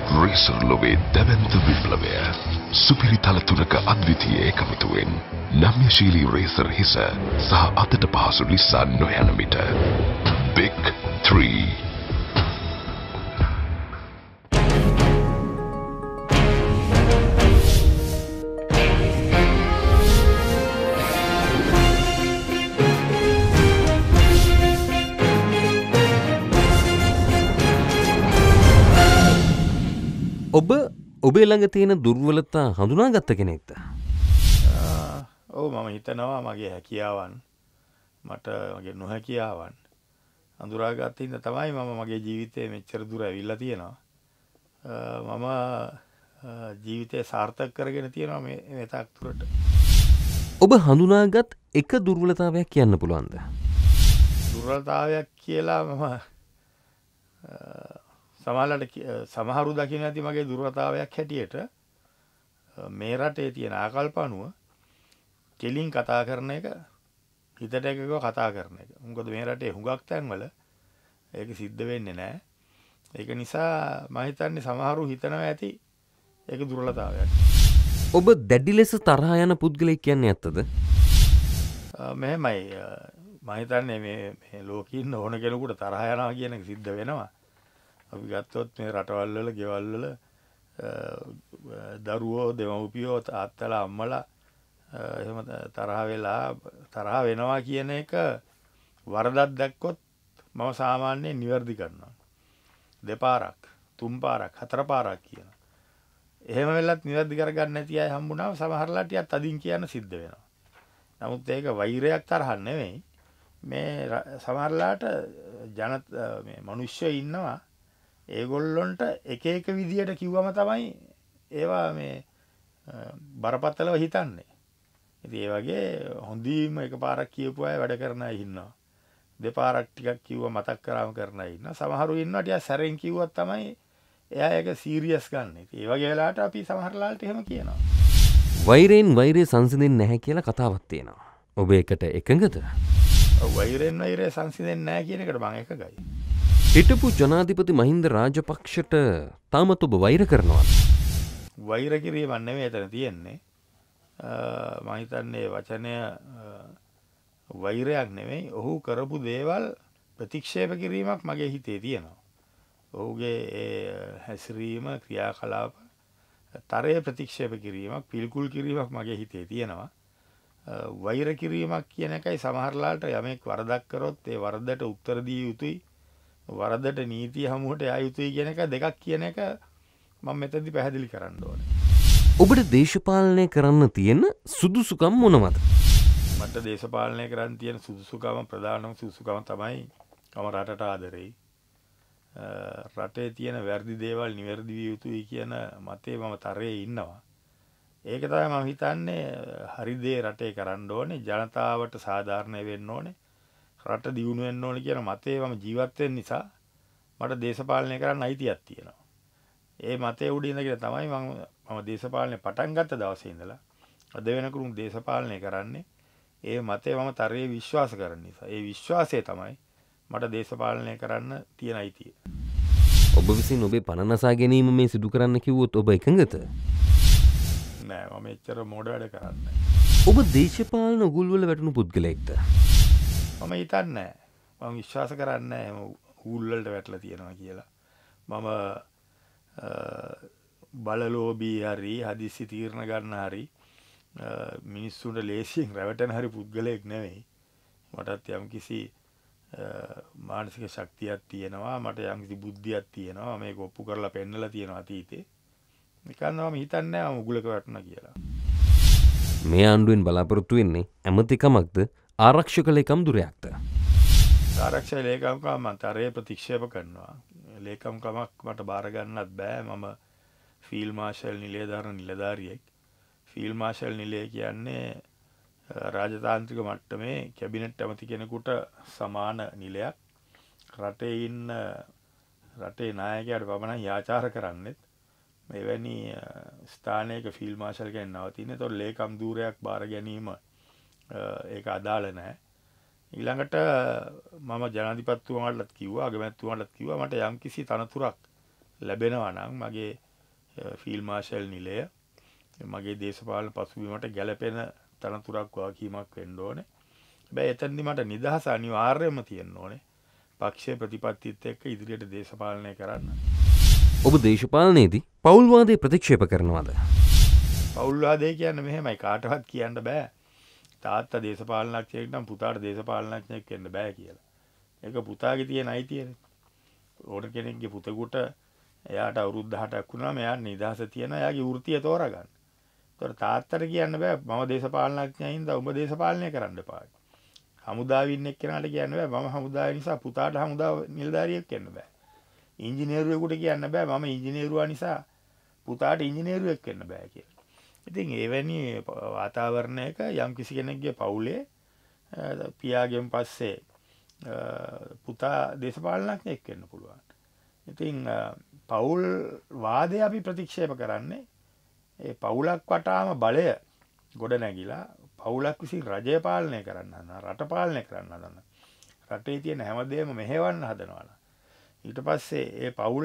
Racer ලොවේ දැවැන්ත විප්ලවය සුපිරි තල තුනක අද්විතීය එකමුතුවෙන් නම්‍යශීලී රේසර් හිස සහ අතට පහසු ලිස්සා නොයන මිට බිග් 3 ඔබේ ළඟ තියෙන දුර්වලතා හඳුනාගත්ත කෙනෙක්ද? ඔව් මම හිතනවා මගේ හැකියාවන් මට මගේ නොහැකියාවන් හඳුනාගත්ත ඉඳ තමයි මම මගේ ජීවිතේ මෙච්චර දුර ඇවිල්ලා තියෙනවා. මම ජීවිතේ සාර්ථක කරගෙන තියෙනවා මේ තාක් දුරට. ඔබ හඳුනාගත් එක දුර්වලතාවයක් කියන්න පුළුවන්ද? දුර්වලතාවයක් කියලා මම සමහරු දකින්න ඇති මගේ දුර්වලතාවයක් හැටියට මේ රටේ තියෙන ආකල්ප අනුව කෙලින් කතා කරන එක හිතට එකව කතා කරන එක. මොකද මේ රටේ හුඟක් තැන්වල ඒක සිද්ධ වෙන්නේ නැහැ. ඒක නිසා මම හිතන්නේ සමහරු හිතනවා ඇති ඒක දුර්වලතාවයක්. ඔබ දැඩි ලෙස තරහා යන පුද්ගලයෙක් කියන්නේ ඇත්තද? මෙහෙමයි මම හිතන්නේ මේ ලෝකේ ඉන්න ඕන කෙනෙකුට තරහ යනවා කියන එක සිද්ධ වෙනවා. අපි ගත්තොත් මේ රටවල් වල ගෙවල් වල දරුවෝ දෙමව්පියෝ තාත්තලා අම්මලා එහෙම තරහ වෙනවා කියන එක වරදක් දැක්කොත් මම සාමාන්‍යයෙන් නිවැරදි කරනවා. දෙපාරක්, තුන් පාරක්, හතර පාරක් කියනවා. එහෙම වෙලත් නිවැරදි කරගන්න නැති අය හම්බුනම සමහරලා ටිකක් අදින් කියන්න සිද්ධ වෙනවා. නමුත් ඒක වෛරයක් තරහක් නෙවෙයි. මේ සමහරලාට මේ මිනිස්සු ඉන්නවා ඒගොල්ලොන්ට එක එක විදියට කිව්වම තමයි ඒවා මේ බරපතලව හිතන්නේ. ඉතින් ඒ වගේ හොඳින්ම එකපාරක් කියපු අය වැඩ කරන අය ඉන්නවා. දෙපාරක් ටිකක් කිව්ව මතක් කරාම කරන අය ඉන්නවා. සමහරු ඉන්නවා ටිකක් සැරෙන් කිව්වොත් තමයි එයා ඒක සීරියස් ගන්න. ඉතින් ඒ වගේ වෙලාවට අපි සමහරලාට එහෙම කියනවා. වෛරයෙන් වෛරය සංසිඳෙන්නේ නැහැ කියලා කතාවක් තියෙනවා. ඔබ ඒකට එකඟද? වෛරයෙන් වෛරය සංසිඳෙන්නේ නැහැ කියන එකට මම එකගයි. හිටපු ජනාධිපති මහින්ද රාජපක්ෂට තාමත් ඔබ වෛර කරනවද? වෛර කිරීමක් නෙමෙයි එතන තියෙන්නේ. මම හිතන්නේ වචනය වෛරයක් නෙමෙයි. ඔහු කරපු දේවල් ප්‍රතික්ෂේප කිරීමක් මගේ හිතේ තියෙනවා. ඔහුගේ ඒ හැසිරීම ක්‍රියාකලාප තරය ප්‍රතික්ෂේප කිරීමක් පිළිකුල් කිරීමක් මගේ හිතේ තියෙනවා. වෛර කිරීමක් කියන එකයි සමහරලාට යමෙක් වරදක් කරොත් ඒ වරදට උත්තර දිය යුතුයි. වරදට නීතිය හමුවට යා යුතුයි කියන එක දෙකක් කියන එක මම මෙතනදී පැහැදිලි කරන්න ඕනේ. ඔබට දේශපාලනය කරන්න තියෙන සුදුසුකම් මොනවද? මට දේශපාලනය කරන්න තියෙන සුදුසුකම ප්‍රධානම සුදුසුකම තමයි මම රටට ආදරෙයි. රටේ තියෙන වැරදි දේවල් නිවැරදි විය යුතුයි කියන මතේ මම තරයේ ඉන්නවා. ඒක තමයි මම හිතන්නේ හරි දේ රටේ කරන්න ඕනේ. ජනතාවට සාධාරණ වෙන්න ඕනේ. රට දියුණු වෙන්න ඕනේ කියන මතේ මම ජීවත් වෙන නිසා මට දේශපාලනය කරන්න අයිතියක් තියෙනවා. ඒ මතේ උඩ ඉඳගෙන තමයි මම දේශපාලනය පටන් ගත්ත දවසේ ඉඳලා අද වෙනකම් දේශපාලනය කරන්නේ. ඒ මතේ මම තරයේ විශ්වාස කරන නිසා. ඒ විශ්වාසය තමයි මට දේශපාලනය කරන්න තියෙන අයිතිය. ඔබ විසින් ඔබේ පණ නසා ගැනීම මේ සිදු කරන්න කිව්වොත් ඔබ එකඟද? නෑ මම එච්චර මෝඩ වැඩ කරන්නේ. ඔබ දේශපාලන උගුල් වල වැටුණු පුද්ගලයෙක්ද? මම හිතන්නේ මම විශ්වාස කරන්නේ එහෙම ඌල් වලට වැටලා තියෙනවා කියලා. මම බලලෝභී හරි හදිසි තීරණ ගන්න හරි මිනිස්සුන්ට ලේසියෙන් රැවටෙන හරි පුද්ගලයෙක් නෙවෙයි. මටත් යම්කිසි මානසික ශක්තියක් තියෙනවා. මට යම්කිසි බුද්ධියක් තියෙනවා. මේක ඔප්පු කරලා පෙන්නලා තියෙනවා අතීතේ. නිකන් මම හිතන්නේ මම උගුලක වැටුණා කියලා. මේ ආණ්ඩුවෙන් බලාපොරොත්තු වෙන්නේ ඇමතිකමක්ද ආරක්ෂක ලේකම් දුරයක්ද? ආරක්ෂක ලේකම්කම මම තරයේ ප්‍රතික්ෂේප කරනවා. ලේකම්කමක් මට බාර ගන්නත් බෑ. මම ෆීල්ඩ් මාෂල් නිලධාරියෙක්. ෆීල්ඩ් මාෂල් නිලය කියන්නේ රාජතාන්ත්‍රික මට්ටමේ කැබිනට් ඇමති කෙනෙකුට සමාන නිලයක්. රටේ ඉන්න රටේ නායකයාට පමණයි යාචාර කරන්නෙත්. මෙවැනි ස්ථානයක ෆීල්ඩ් මාෂල් කෙනෙක් නවතින්නේ. ඒතකොට ලේකම් ධූරයක් බාර ගැනීම ඒක අදාළ නැහැ. ඊළඟට මම ජනාධිපතිතුමාටත් කිව්වා අගමැතිතුමාටත් කිව්වා මට යම්කිසි තනතුරක් ලැබෙනවා නම් මගේ ෆීල්ඩ් මාර්ෂල් නිලය මගේ දේශපාලන පසුබිමට ගැළපෙන තනතුරක් වාකීමක් වෙන්න ඕනේ. හැබැයි එතනදි මට නිදහස අනිවාර්යයෙන්ම තියෙන්න ඕනේ. පක්ෂයේ ප්‍රතිපත්තියත් එක්ක ඉදිරියට දේශපාලනය කරන්න. ඔබ දේශපාලනයේදී පෞල්වාදය ප්‍රතික්ෂේප කරනවාද? පෞල්වාදය කියන්නේ මෙහෙමයි කාටවත් කියන්න බෑ. තාත්තා දේශපාලනඥයෙක් නම් පුතාට දේශපාලනඥයෙක් වෙන්න බෑ කියලා. ඒක පුතාගේ තියෙන අයිතියනේ. ඕන කෙනෙක්ගේ පුතෙකුට එයාට අවුරුදු 18ක් වුණාම එයාට නිදහස තියෙන එයාගේ වෘත්තිය තෝරගන්න. ඒතකොට තාත්තට කියන්න බෑ මම දේශපාලනඥයින්ද ඔබ දේශපාලනය කරන්න එපා. හමුදාවේ ඉන්න එක්කෙනාට කියන්න බෑ මම හමුදාවේ නිසා පුතාට හමුදාව නිලධාරියෙක් වෙන්න බෑ. ඉංජිනේරුවෙකුට කියන්න බෑ මම ඉංජිනේරුවා නිසා පුතාට ඉංජිනේරුවෙක් වෙන්න බෑ කියලා. ඉතින් එවැනි වාතාවරණයක යම් කිසි කෙනෙක්ගේ පවුලේ පියාගෙන් පස්සේ පුතා දේශපාලනඥයෙක් වෙන්න පුළුවන්. ඉතින් පවුල් වාදය අපි ප්‍රතික්ෂේප කරන්නේ ඒ පවුලක් වටාම බලය ගොඩ නැගිලා පවුලක් විසින් රජය පාලනය කරන්න හදනවා රට පාලනය කරන්න හදනවා. රටේ තියෙන හැමදේම මෙහෙවන්න හදනවා. ඊට පස්සේ ඒ පවුල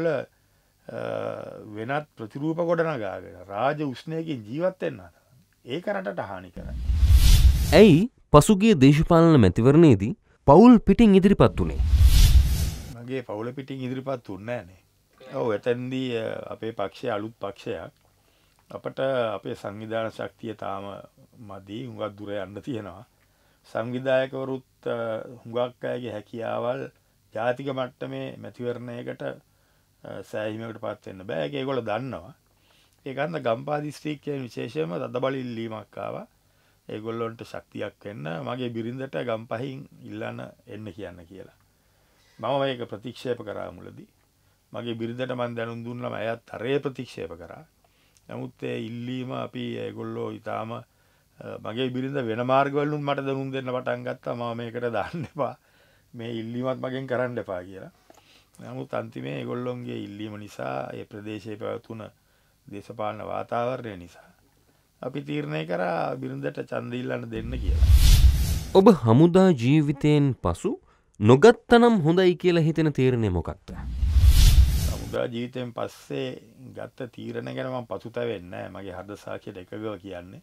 වෙනත් ප්‍රතිරූප ගොඩනගාගෙන රාජ උෂ්ණයකින් ජීවත් වෙන්න හදනවා. ඒක රටට හානි කරයි. ඇයි පසුගිය දේශපාලන මැතිවරණයේදී පවුල් පිටින් ඉදිරිපත් වුණේ? මගේ පවුල පිටින් ඉදිරිපත් වුණේ නැහනේ. ඔව් එතෙන්දී අපේ පක්ෂය අලුත් පක්ෂයක්. අපට අපේ සංවිධාන ශක්තිය තාම මදි. හුඟක් දුර යන්න තියෙනවා. සංවිධායකවරුත් හුඟක් අයගේ හැකියාවල් ජාතික මට්ටමේ මැතිවරණයකට සෑහීමකට පත් වෙන්න බෑ. ඒක ඒගොල්ලෝ දන්නවා. ඒකන්ද ගම්පහ දිස්ත්‍රික්කයේ විශේෂයෙන්ම තදබල ඉල්ලීමක් ආවා. ඒගොල්ලොන්ට ශක්තියක් වෙන්න මගේ බිරිඳට ගම්පහින් ඉල්ලන්න එන්න කියන්න කියලා. මම මේක ප්‍රතික්ෂේප කරා මුලදී. මගේ බිරිඳට මම දැනුම් දුන්නම එයත් අරේ ප්‍රතික්ෂේප කරා. නමුත් ඒ ඉල්ලීම අපි ඒගොල්ලෝ ඊටාම මගේ බිරිඳ වෙන මාර්ගවලින් මට දැනුම් දෙන්න පටන් ගත්තා මම මේකට දාන්න එපා. මේ ඉල්ලීමත් මගෙන් කරන්න එපා කියලා. නමුත් අන්තිමේ ඒගොල්ලොන්ගේ ඉල්ලීම නිසා ඒ ප්‍රදේශයේ පැවතුන දේශපාලන වාතාවරණය නිසා අපි තීරණය කරා බිරිඳට ඡන්ද ඉල්ලන්න දෙන්න කියලා. ඔබ හමුදා ජීවිතයෙන් පසු නොගත්තනම් හොඳයි කියලා හිතෙන තීරණය මොකක්ද? හමුදා ජීවිතයෙන් පස්සේ ගත්ත තීරණ ගැන මම පසුතැවෙන්නේ නැහැ. මගේ හෘද සාක්ෂියට එකගව කියන්නේ.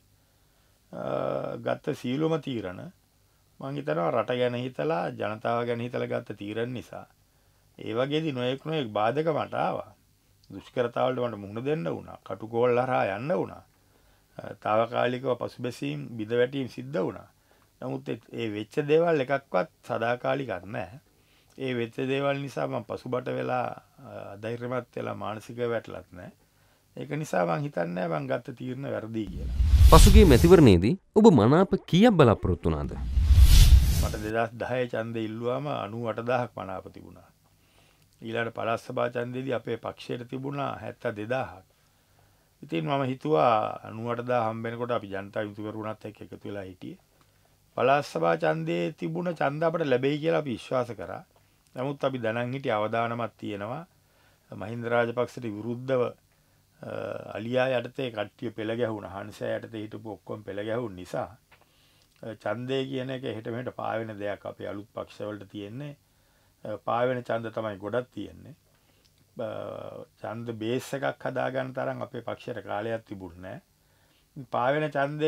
ගත්ත සීලොම තීරණ මම හිතනවා රට ගැන හිතලා ජනතාව ගැන හිතලා ගත්ත තීරණ නිසා ඒ වගේදී නොයෙක් බාධක මට ආවා. දුෂ්කරතාවලට මට මුහුණ දෙන්න වුණා. කටුකෝල් හරහා යන්න වුණා. తాවකාලිකව පසුබැසීම් බිඳවැටීම් සිද්ධ වුණා. නමුත් ඒ වෙච්ච දේවල් එකක්වත් සදාකාලිකක් නැහැ. ඒ වෙච්ච දේවල් නිසා මම පසුබට වෙලා අධෛර්යමත් වෙලා මානසිකව වැටලත් නැහැ. ඒක නිසා මම හිතන්නේ මම ගත්ත තීරණ වැරදි කියලා. පසුගිය මැතිවරණයේදී ඔබ මනාප කීයක් බලාපොරොත්තු වුණාද? මට 2010 ඡන්දෙ ඉල්ලුවාම 98000ක් මනාප තිබුණා. ඊළඟ පළාත් සභා ඡන්දෙදී අපේ පක්ෂයට තිබුණා 72000ක්. ඉතින් මම හිතුවා 98000 හම්බෙනකොට අපි ජනතා විමුක්තිකරුණත් එක්ක එකතු වෙලා හිටියේ. පළාත් සභා ඡන්දයේ තිබුණ ඡන්ද අපට ලැබෙයි කියලා අපි විශ්වාස කරා. නමුත් අපි දැනන් හිටිය අවදානමක් තියෙනවා. මහින්ද රාජපක්ෂට විරුද්ධව අලියා යටතේ කට්ටිය පෙළ ගැහුණා. හංසයා යටතේ හිටපු ඔක්කොම පෙළ ගැහුණ නිසා ඡන්දය කියන එක හෙට මෙහෙට පාවෙන දෙයක් අපේ අලුත් පක්ෂවලට තියෙන්නේ. පාවෙන ඡන්ද තමයි ගොඩක් තියෙන්නේ. ඡන්ද බේස් එකක් හදාගන්න තරම් අපේ පක්ෂයට කාලයක් තිබුණේ නැහැ. පාවෙන ඡන්දය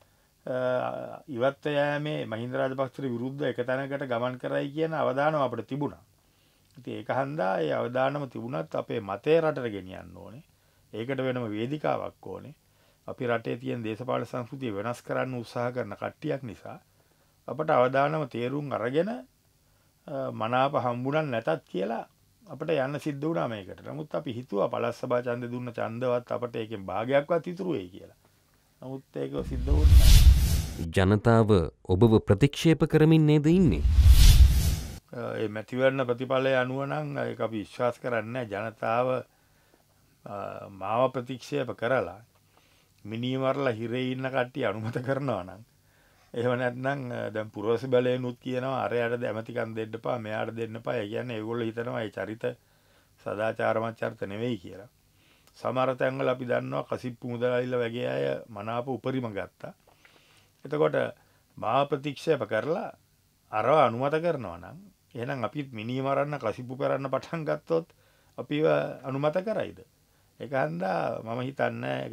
ඉවත් යෑමේ මහින්ද රාජපක්ෂට විරුද්ධ එක තැනකට ගමන් කරයි කියන අවධානම අපිට තිබුණා. ඉතින් ඒක හන්දා ඒ අවධානම තිබුණත් අපේ මතය රටට ගෙනියන්න ඕනේ. ඒකට වෙනම වේදිකාවක් ඕනේ. අපි රටේ තියෙන දේශපාලන සංස්කෘතිය වෙනස් කරන්න උත්සාහ කරන කට්ටියක් නිසා අපට අවධානම තේරුම් අරගෙන මනාප හම්බුණක් නැතත් කියලා අපිට යන්න සිද්ධ වුණා මේකට. නමුත් අපි හිතුවා පළාත් සභා ඡන්ද දුන්න ඡන්දවත් අපිට ඒකෙන් භාගයක්වත් ඉතුරු වෙයි කියලා. නමුත් ඒක සිද්ධ වුණේ නැහැ. ජනතාව ඔබව ප්‍රතික්ෂේප කරමින් නේද ඉන්නේ? ඒ මැතිවරණ ප්‍රතිඵලය අනුව නම් ඒක අපි විශ්වාස කරන්නේ ජනතාව මාව ප්‍රතික්ෂේප කරලා මිනිමරලා හිරේ ඉන්න කට්ටිය අනුමත කරනවා නම් එහෙම නැත්නම් දැන් පුරවැසි බලයෙන්ුත් කියනවා අරයට ඇමතිකම් දෙන්න එපා මෙයාට දෙන්න එපා. ඒ කියන්නේ ඒගොල්ලෝ හිතනවා ඒ චරිත සදාචාරමත් චරිත නෙවෙයි කියලා. සමහර තැන්වල අපි දන්නවා කසිප්පු මුදලාලිලා වගේ අය මනාප උපරිම ගත්තා. එතකොට මාව ප්‍රතික්ෂේප කරලා අරව අනුමත කරනවා නම් එහෙනම් අපිත් මිනිහ මරන්න කසිප්පු කරන්න පටන් ගත්තොත් අපිව අනුමත කරයිද? ඒක හන්දා මම හිතන්නේ ඒක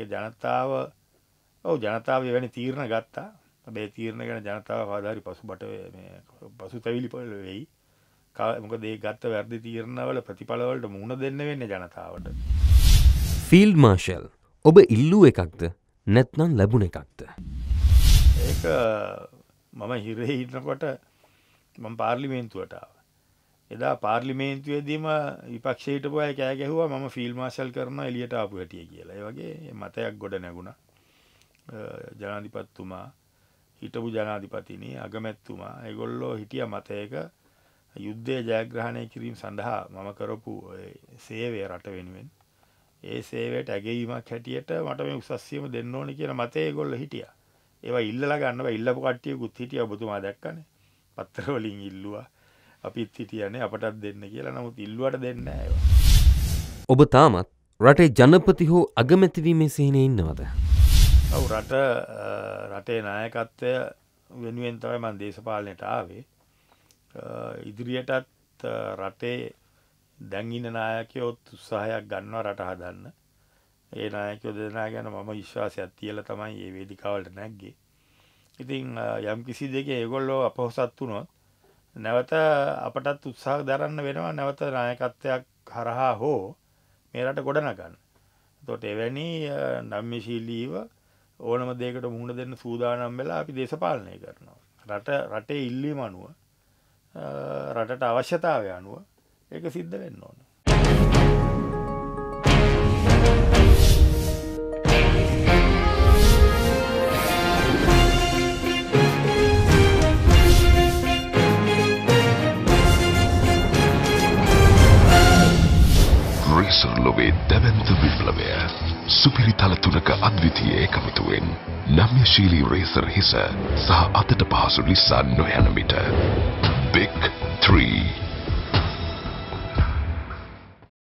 ජනතාව එවැනි තීරණ ගත්තා. හැබැයි තීරණ ගැන ජනතාව කවදා හරි පසුතැවිලි වෙයි. මොකද ඒ ගත්ත වැරදි තීරණවල ප්‍රතිඵල වලට මුහුණ දෙන්න වෙන්නේ ජනතාවට. ෆීල්ඩ් මාෂල් ඔබ ඉල්ලූ එකක්ද නැත්නම් ලැබුණ එකක්ද? ඒක මම හිරේ ඉන්නකොට මම පාර්ලිමේන්තුවට ආවා. එදා පාර්ලිමේන්තුවේදීම විපක්ෂයේ හිටපු අය කෑ ගැහුවා මම ෆීල්ඩ් මාෂල් කරනවා එළියට ආපු හැටිය කියලා. ඒ වගේ මතයක් ගොඩ නැගුණා. ජනාධිපතිතුමා හිටපු ජනාධිපතිනි අගමැතිතුමා ඒගොල්ලෝ හිටියා මතයක යුද්ධය ජයග්‍රහණය කිරීම සඳහා මම කරපු සේවය රට වෙනුවෙන් ඒ සේවයට ඇගයීමක් හැටියට මට මේ උසස්සියම දෙන්න ඕනේ කියන මතය ඒගොල්ලෝ හිටියා. ඒවා ඉල්ලලා ගන්න බෑ. ඉල්ලපු කට්ටියකුත් හිටියා ඔබතුමා දැක්කනේ. පත්‍ර වලින් ඉල්ලුවා. අපිත් හිටියනේ අපටත් දෙන්න කියලා. නමුත් ඉල්ලුවට දෙන්නේ නැහැ ඒවා. ඔබ තාමත් රටේ ජනපති හෝ අගමැති වීමේ සිහිනේ ඉන්නවද? ඔව් රටේ නායකත්වය වෙනුවෙන් තමයි මම දේශපාලනයට ආවේ. ඉදිරියටත් රටේ දැන් ඉන්න නායකයෝ උත්සාහයක් ගන්නවා රට හදන්න. ඒ නායකයෝ දෙදෙනා ගැන මම විශ්වාසයක් තියලා තමයි මේ වේදිකාවලට නැග්ගේ. ඉතින් යම් කිසි දෙයක ඒගොල්ලෝ අපහසුත් වුණොත් නැවත අපටත් උත්සාහ දරන්න වෙනවා නැවත නායකත්වයක් හරහා හෝ මේ රට ගොඩනගන්න. එතකොට එවැනි නම්‍යශීලීව ඕනම දෙයකට මුහුණ දෙන්න සූදානම් වෙලා අපි දේශපාලනය කරනවා. රටේ ඉල්ලීම අනුව රටට අවශ්‍යතාවය අනුව ඒක සිද්ධ වෙන්න ඕන. රේසර් ලොවේ දැවැන්ත විප්ලවය සුපිරි තල තුනක අද්විතීය එකමුතුවෙන් නම්‍යශීලී රේසර් හිස සහ අතට පහසු ලිස්සා නොයන මිට බිග්